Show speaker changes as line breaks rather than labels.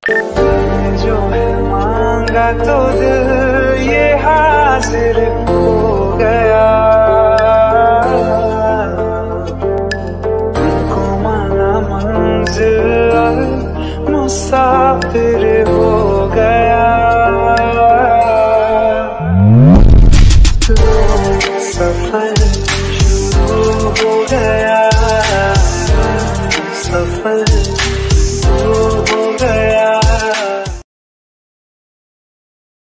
जो है मांगा तो दिल ये हासिल हो गया।